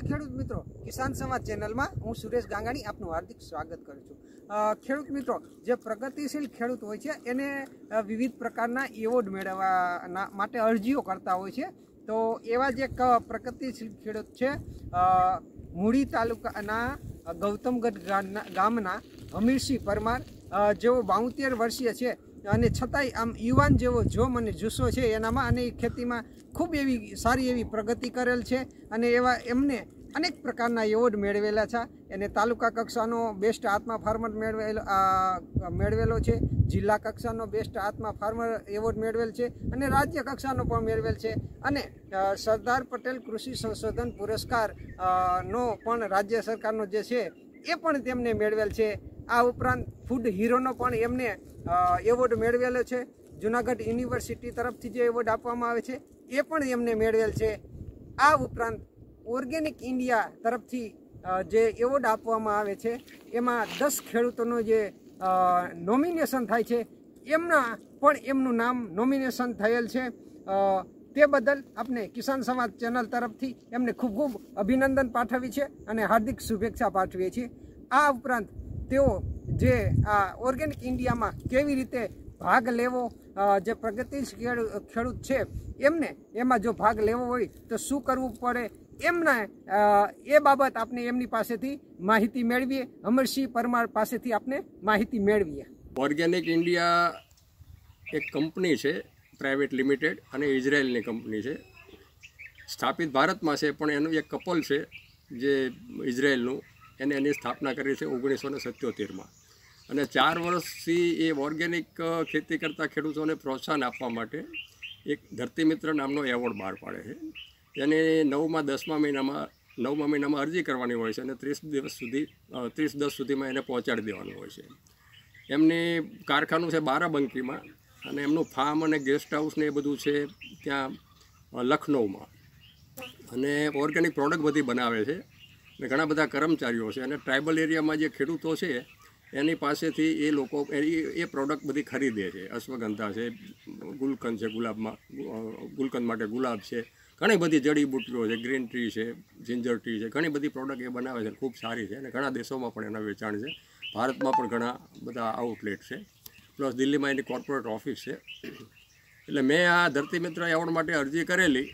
ખેડૂત મિત્રો, કિસાન સંવાદ ચેનલમાં હું સુરેશ ગાંગાણી આપનું હાર્દિક સ્વાગત કરું છું। ખેડૂત મિત્રો, જે પ્રગતિશીલ ખેડૂત હોય છે એને વિવિધ પ્રકારના એવોર્ડ મેળવવા માટે અરજીઓ કરતા હોય છે। તો એવા જ એક પ્રગતિશીલ ખેડૂત છે મૂળી તાલુકાના ગૌતમગઢ ગામના હમીરસિંહ પરમાર, જેઓ 72 વર્ષીય છે અને છતાંય આમ યુવાન જેવો જોમ અને જુસ્સો છે એનામાં, અને ખેતીમાં ખૂબ એવી સારી એવી પ્રગતિ કરેલ છે અને એવા એમને અનેક પ્રકારના એવોર્ડ મેળવેલા છે। એને તાલુકા કક્ષાનો બેસ્ટ આત્મા ફાર્મર મેળવેલો છે, જિલ્લા કક્ષાનો બેસ્ટ આત્મા ફાર્મર એવોર્ડ મેળવેલ છે અને રાજ્ય કક્ષાનો પણ મેળવેલ છે અને સરદાર પટેલ કૃષિ સંશોધન પુરસ્કાર નો પણ રાજ્ય સરકારનો જે છે એ પણ તેમને મેળવેલ છે। આ ઉપરાંત ફૂડ હીરોનો પણ એમને એવોર્ડ મેળવેલો છે। જુનાગઢ યુનિવર્સિટી તરફથી જે એવોર્ડ આપવામાં આવે છે એ પણ એમને મેળવેલ છે। આ ઉપરાંત ઓર્ગેનિક ઇન્ડિયા તરફથી જે એવોર્ડ આપવામાં આવે છે એમાં 10 ખેડૂતોનો જે નોમિનેશન થાય છે એમના પણ એમનું નામ નોમિનેશન થયેલ છે। તે બદલ આપણે કિસાન સંવાદ ચેનલ તરફથી એમને ખૂબ ખૂબ અભિનંદન પાઠવીએ છીએ અને હાર્દિક શુભેચ્છા પાઠવીએ છીએ। આ ઉપરાંત તેઓ જે આ ઓર્ગેનિક ઇન્ડિયામાં કેવી રીતે ભાગ લેવો, જે પ્રગતિશીલ ખેડૂત છે એમને એમાં જો ભાગ લેવો હોય તો શું કરવું પડે, એમના એ બાબત આપણે એમની પાસેથી માહિતી મેળવીએ। હમીરસિંહ પરમાર પાસેથી આપણે માહિતી મેળવીએ। ઓર્ગેનિક ઇન્ડિયા એક કંપની છે, પ્રાઇવેટ લિમિટેડ, અને ઇઝરાયલની કંપની છે, સ્થાપિત ભારતમાં છે, પણ એનું એક કપલ છે જે ઇઝરાયલનું, એને એની સ્થાપના કરી છે 1977માં। અને 4 વર્ષથી એ ઓર્ગેનિક ખેતી કરતા ખેડૂતોને પ્રોત્સાહન આપવા માટે એક ધરતીમિત્ર નામનો એવોર્ડ બહાર પાડે છે। એને 9મા મહિનામાં અરજી કરવાની હોય છે અને 30 સુધીમાં એને પહોંચાડી દેવાનું હોય છે। એમની કારખાનું છે બારાબંકીમાં, અને એમનું ફાર્મ અને ગેસ્ટ હાઉસ ને એ બધું છે ત્યાં લખનૌમાં, અને ઓર્ગેનિક પ્રોડક્ટ બધી બનાવે છે અને ઘણા બધા કર્મચારીઓ છે। અને ટ્રાઇબલ એરિયામાં જે ખેડૂતો છે એની પાસેથી એ લોકો એ પ્રોડક્ટ બધી ખરીદે છે। અશ્વગંધા છે, ગુલકંદ છે, ગુલકંદ માટે ગુલાબ છે, ઘણી બધી જડીબુટ્ટીઓ છે, ગ્રીન ટી છે, જિંજર ટી છે, ઘણી બધી પ્રોડક્ટ એ બનાવે છે, ખૂબ સારી છે અને ઘણા દેશોમાં પણ એના વેચાણ છે। ભારતમાં પણ ઘણા બધા આઉટલેટ છે, પ્લસ દિલ્હીમાં એની કોર્પોરેટ ઓફિસ છે। એટલે મેં આ ધરતીમિત્ર એવોર્ડ માટે અરજી કરેલી,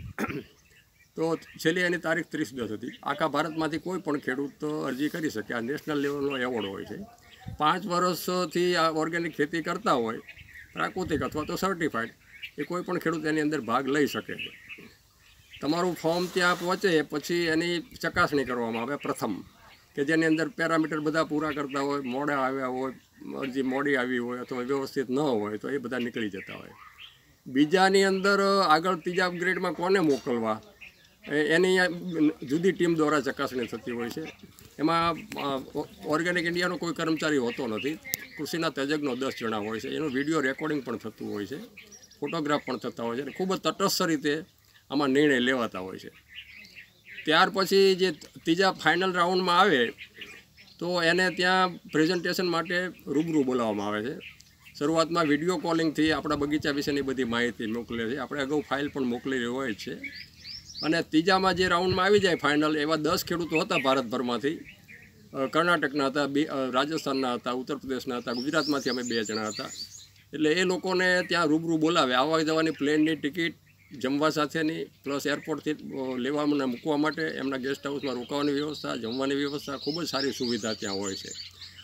તો છેલ્લી એની તારીખ 30/10 હતી। આખા ભારતમાંથી કોઈ પણ ખેડૂત અરજી કરી શકે। આ નેશનલ લેવલનો એવોર્ડ હોય છે। 5 વર્ષથી આ ઓર્ગેનિક ખેતી કરતા હોય, પ્રાકૃતિક અથવા તો સર્ટિફાઈડ, એ કોઈ પણ ખેડૂત એની અંદર ભાગ લઈ શકે છે। તમારું ફોર્મ ત્યાં પહોંચે પછી એની ચકાસણી કરવામાં આવે પ્રથમ, કે જેની અંદર પેરામીટર બધા પૂરા કરતા હોય, મોડા આવ્યા હોય, અરજી મોડી આવી હોય અથવા વ્યવસ્થિત ન હોય તો એ બધા નીકળી જતા હોય। બીજાની અંદર આગળ ત્રીજા ગ્રેડમાં કોને મોકલવા એની જુદી ટીમ દ્વારા ચકાસણી થતી હોય છે। એમાં ઓર્ગેનિક ઇન્ડિયાનો કોઈ કર્મચારી હોતો નથી, કૃષિના તજજ્ઞો 10 જણા હોય છે। એનું વિડીયો રેકોર્ડિંગ પણ થતું હોય છે, ફોટોગ્રાફ પણ થતા હોય છે, અને ખૂબ જ તટસ્થ રીતે આમાં નિર્ણય લેવાતા હોય છે। ત્યાર પછી જે ત્રીજા ફાઇનલ રાઉન્ડમાં આવે તો એને ત્યાં પ્રેઝન્ટેશન માટે રૂબરૂ બોલાવવામાં આવે છે। શરૂઆતમાં વિડીયો કોલિંગથી આપણા બગીચા વિશેની બધી માહિતી મોકલે છે, આપણે અગાઉ ફાઇલ પણ મોકલેલી હોય છે। અને ત્રીજામાં જે રાઉન્ડમાં આવી જાય ફાઇનલ, એવા 10 ખેડૂતો હતા ભારતભરમાંથી, કર્ણાટકના હતા, રાજસ્થાનના હતા, ઉત્તર પ્રદેશના હતા, ગુજરાતમાંથી અમે 2 જણા હતા। એટલે એ લોકોને ત્યાં રૂબરૂ બોલાવે, આવવા જવાની પ્લેનની ટિકિટ, જમવા સાથેની, પ્લસ એરપોર્ટથી લેવા અને મૂકવા માટે, એમના ગેસ્ટ હાઉસમાં રોકાવાની વ્યવસ્થા, જમવાની વ્યવસ્થા, ખૂબ જ સારી સુવિધા ત્યાં હોય છે।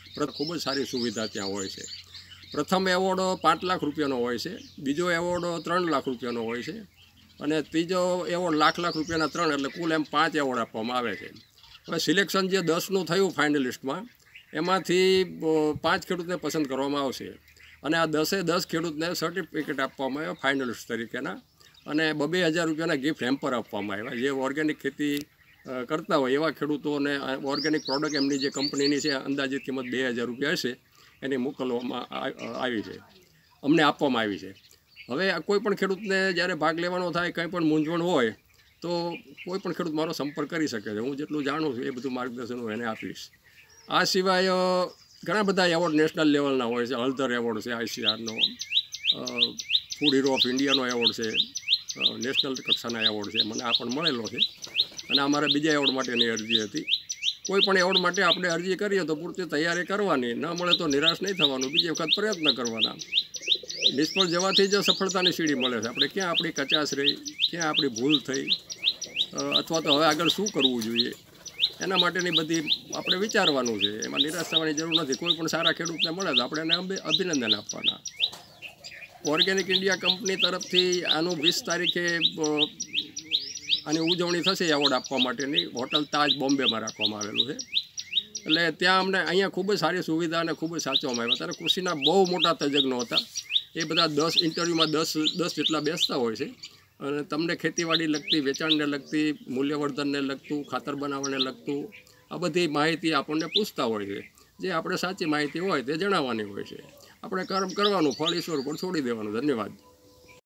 પ્રથમ એવોર્ડ 5 લાખ રૂપિયાનો હોય છે, બીજો એવોર્ડ 3 લાખ રૂપિયાનો હોય છે, અને ત્રીજો એવોર્ડ લાખ રૂપિયાના 3, એટલે કુલ એમ 5 એવોર્ડ આપવામાં આવે છે। હવે સિલેક્શન જે 10નું થયું ફાઇનલિસ્ટમાં, એમાંથી 5 ખેડૂતને પસંદ કરવામાં આવશે, અને આ 10 ખેડૂતને સર્ટિફિકેટ આપવામાં આવ્યા ફાઇનલિસ્ટ તરીકેના, અને 2,000 રૂપિયાના ગિફ્ટ હેમ્પર આપવામાં આવ્યા। જે ઓર્ગેનિક ખેતી કરતા હોય એવા ખેડૂતોને ઓર્ગેનિક પ્રોડક્ટ એમની જે કંપનીની છે અંદાજિત કિંમત 2,000 રૂપિયા હશે, એની મોકલવામાં આવી છે, અમને આપવામાં આવી છે। હવે કોઈ પણ ખેડૂતને જ્યારે ભાગ લેવાનો થાય, કંઈ પણ મૂંઝવણ હોય તો કોઈ પણ ખેડૂત મારો સંપર્ક કરી શકે છે। હું જેટલું જાણું છું એ બધું માર્ગદર્શન હું એને આપીશ। આ સિવાય ઘણા બધા એવોર્ડ નેશનલ લેવલના હોય છે। હળદર એવોર્ડ છે ICRનો, ફૂડ હીરો ઓફ ઇન્ડિયાનો એવોર્ડ છે, નેશનલ કક્ષાના એવોર્ડ છે, મને આ પણ મળેલો છે। અને અમારા બીજા એવોર્ડ માટેની અરજી હતી. કોઈ પણ એવોર્ડ માટે આપણે અરજી કરીએ તો પૂરતી તૈયારી કરવાની, ન મળે તો નિરાશ નહીં થવાનું, બીજી વખત પ્રયત્ન કરવાના. નિષ્ફળ જવાથી જ સફળતાની સીડી મળે છે. આપણે ક્યાં આપણી કચાશ રહી, ક્યાં આપણી ભૂલ થઈ, અથવા તો હવે આગળ શું કરવું જોઈએ, એના માટેની બધી આપણે વિચારવાનું છે. એમાં નિરાશ થવાની જરૂર નથી. કોઈ પણ સારા ખેડૂતને મળે તો આપણે એને અભિનંદન આપવાના. ઓર્ગેનિક ઇન્ડિયા કંપની તરફથી આનું 20 તારીખે આની ઉજવણી થશે એવોર્ડ આપવા માટેની. હોટલ તાજ બોમ્બેમાં રાખવામાં આવેલું છે. એટલે ત્યાં અમને અહીંયા ખૂબ જ સારી સુવિધા અને ખૂબ જ સાચવવામાં આવ્યા. ત્યારે કૃષિના બહુ મોટા તજજ્ઞો હતા. એ બધા 10 ઇન્ટરવ્યૂમાં 10 જેટલા બેસતા હોય છે અને તમને ખેતીવાડી લગતી, વેચાણને લગતી, મૂલ્યવર્ધનને લગતું, ખાતર બનાવવાને લગતું આ બધી માહિતી આપણને પૂછતા હોય છે. જે આપણે સાચી માહિતી હોય તે જણાવવાની હોય છે. આપણે કર્મ કરવાનું, ફળ ઈશ્વર પર છોડી દેવાનું. ધન્યવાદ.